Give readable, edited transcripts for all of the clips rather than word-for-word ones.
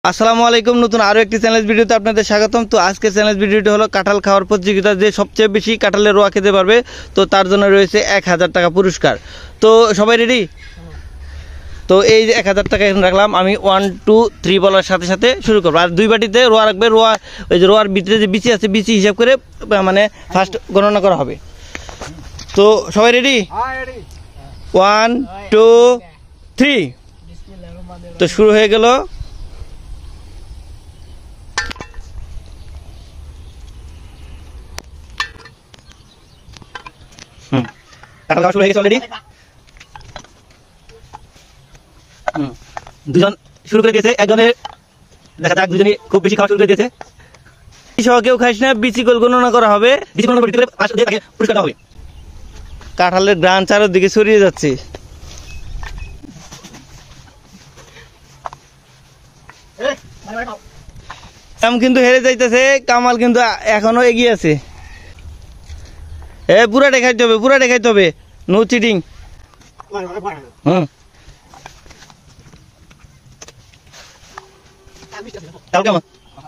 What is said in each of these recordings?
আসসালামু আলাইকুম, নতুন আরো একটি চ্যালেঞ্জ ভিডিওতে আপনাদের স্বাগতম। তো আজকের চ্যালেঞ্জ ভিডিওটি হলো কাঁঠাল খাওয়ার প্রতিযোগিতা, যে সবচেয়ে বেশি কাঁঠালের রোয়া খেতে পারবে তো তার জন্য রয়েছে 1000 টাকা পুরস্কার। তো সবাই রেডি? তো এই যে 1000 টাকা এখানে রাখলাম, আমি 1 2 3 বলার সাথে সাথে শুরু করবো। আর দুই বাটিতে রোয়া রাখবে, রোয়া ওই যে রোয়ার ভিতরে যে বিচি আছে বিচি হিসাব করে মানে ফার্স্ট গণনা করা হবে। তো সবাই রেডি? 1 2 3। তো শুরু হয়ে গেল। কাঁঠাল খাওয়া শুরু হয়ে গেছে অলরেডি। দুজন শুরু করে দিয়েছে, একজনের দেখা যাক, দুজনই খুব বেশি খাওয়া শুরু করে দিয়েছে। সহ কেউ খাইস না, বিচিকল গণনা করা হবে, বিচি গণনা করে তাকে পুরস্কার হবে। কাঁঠালের গ্রান চারদিকে ছড়িয়ে যাচ্ছে। কিন্তু হেরে যাইতেছে, কামাল কিন্তু এখনো এগিয়ে আছে। পুরা দেখাইতে হবে, পুরা দেখাইতে হবে, নো চিটিং। কেমন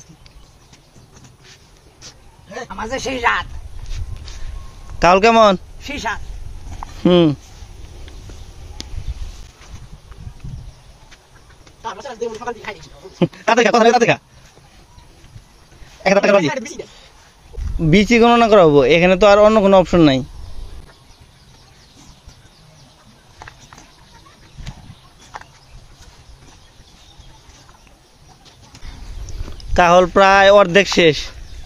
কাল কেমন? বিচি গণনা করা হবো, এখানে তো আর অন্য কোনো অপশন নাই। কাহল প্রায় অর্ধেক শেষ,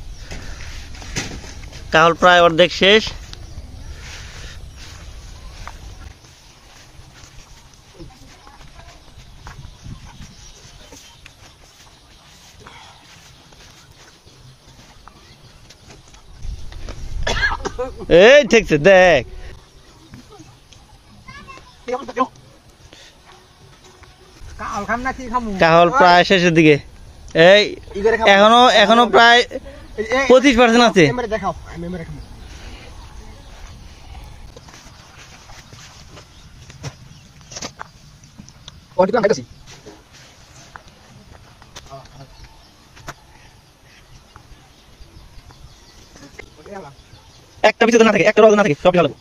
কাহল প্রায় অর্ধেক শেষ। এই ঠিকছে, দেখ কাহল প্রায় শেষের দিকে। এই এখনো প্রায় 25% আছে। একটা পিছনে না থাকে, একটা রোদ না থাকে, সব ভালো।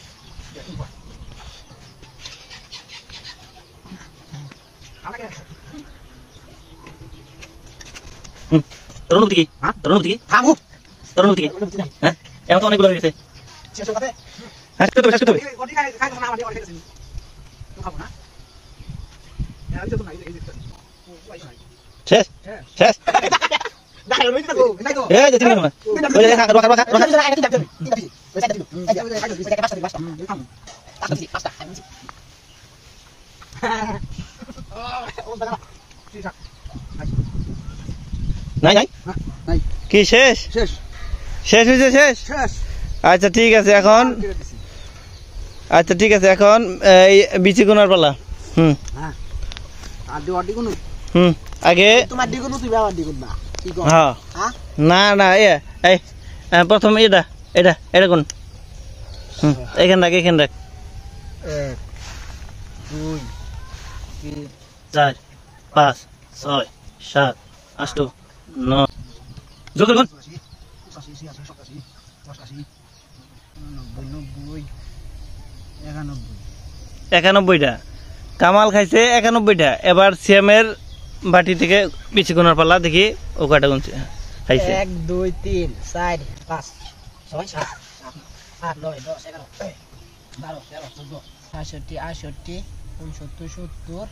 তরুণী কি? তরুণী কি? তরুণী কি? হ্যাঁ, এখন তো অনেকগুলো হয়েছে। শেষ শেষ। কি শেষ? শেষ হয়েছে, শেষ। আচ্ছা ঠিক আছে, এখন আচ্ছা ঠিক আছে, এখন এই বিচি গুনার পালা। আগে হ্যাঁ, না না এই প্রথম এটা এটা এটা কোন? এখান রাখ, এখান রাখ। 1 2 3 4 5 6 7 8 9 যোগ করুন। 91টা কামাল খাইছে, 91টা। এবার সিএমের বাটি থেকে বিচি গুনার পালা, দেখি ও কয়টা গুনছে খাইছে। 1 2 3 4 5 6 7 8 9 10 11 12 13 14 65 68 69 70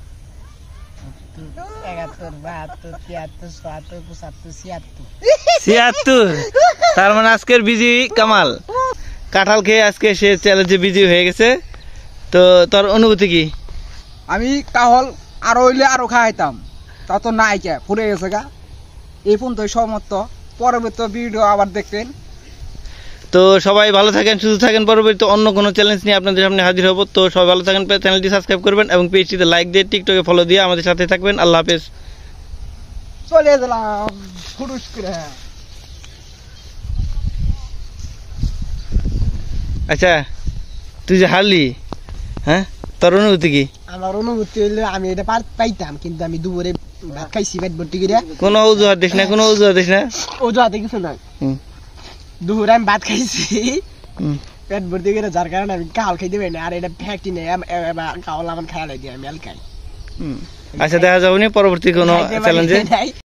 76। তার মানে আজকের বিজি কামাল কাঁঠাল খেয়ে আজকে সে চ্যালেঞ্জে বিজি হয়ে গেছে। তো তোর অনুভূতি কি? আমি কাহল আরো হইলে আরো খাইতাম, তা তো নাই, কে ফুরে গেছে গা। এই পর্যন্ত সমস্ত, পরবর্তী ভিডিও আবার দেখবেন। তো সবাই ভালো থাকেন, সুস্থ থাকেন। পরবর্তী অন্য কোনো চ্যালেঞ্জ নিয়ে আপনাদের সামনে হাজির হব। তো সবাই ভালো থাকেন, চ্যানেলটি সাবস্ক্রাইব করবেন এবং পেজটিতে লাইক দিয়ে টিকটকে ফলো দিয়ে আমাদের সাথে থাকবেন। আল্লাহ হাফেজ। চলে গেলাম ফুরুস করে। আচ্ছা তুই যে হারলি, হ্যাঁ, তোর অনুভূতি কি? আমার অনুভূতি হইলো আমি এটা পাইতাম, কিন্তু আমি দুপুরে ভাত খাইছি পেট ভর্তি করে কোনো অজুহাত দিস না, কোনো অজুহাত দিস না। ও যাতে কিছু নাই হুম, দুপুরে আমি ভাত খাইছি হুম। পেট ভর্তি করে যার কারণে আমি কাল খাইতে পারি না আর এটা ফ্যাক্টরি নেই কাল আমার খাওয়া লাগে আমি খাই আচ্ছা দেখা যাবো নি পরবর্তী কোনো চ্যালেঞ্জে।